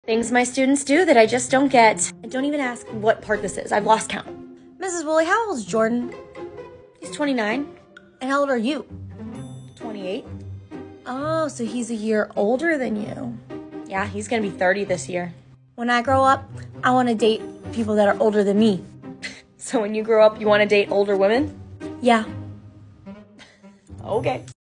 Things my students do that I just don't get. And don't even ask what part this is. I've lost count. Mrs. Woolley, how old is Jordan? He's 29. And how old are you? 28. Oh, so he's a year older than you. Yeah, he's gonna be 30 this year. When I grow up, I want to date people that are older than me. So when you grow up, you want to date older women? Yeah. Okay.